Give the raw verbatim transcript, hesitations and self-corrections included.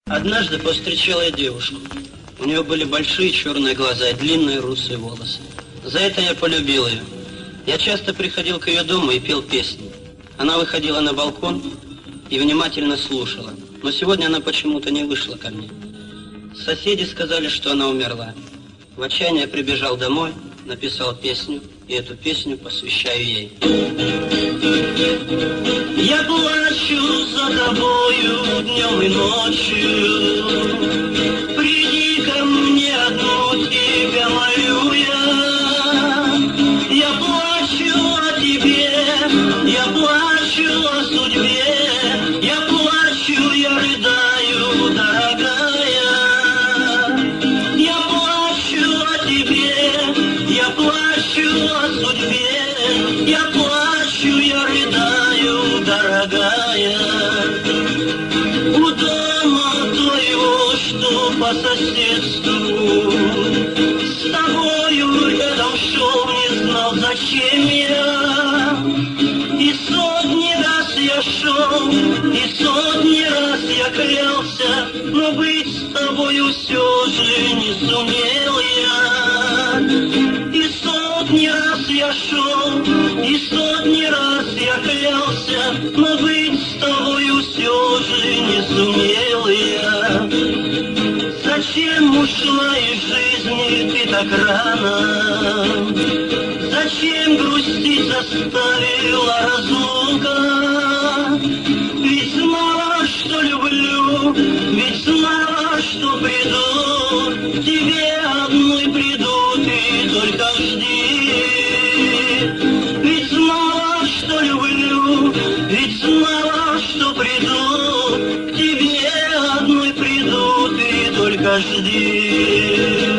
Однажды повстречала я девушку. У нее были большие черные глаза и длинные русые волосы. За это я полюбил ее. Я часто приходил к ее дому и пел песни. Она выходила на балкон и внимательно слушала. Но сегодня она почему-то не вышла ко мне. Соседи сказали, что она умерла. В отчаянии я прибежал домой, написал песню, и эту песню посвящаю ей. Я плачу за тобою днем и ночью. Приди ко мне одну, тебя молю я. Я плачу о тебе, я плачу о судьбе. Я плачу, я рыдаю, дорогая. Я плачу о тебе, я плачу о судьбе. Я плачу, я рыдаю, дорогая. У дома твоего, что по соседству, с тобою рядом шел, не знал, зачем я. И сотни раз я шел, и сотни раз я клялся, но быть с тобою все же не сумел я. И сотни раз я шел, и сотни раз я клялся, но быть с тобою все же не сумел я. Зачем ушла из жизни ты так рано? Зачем грустить заставила разлука? Ведь знала, что люблю, ведь знала, что приду, к тебе одной приду, ты только жди. Ведь знала, что люблю, ведь знала, что приду, к тебе одной приду, ты только жди.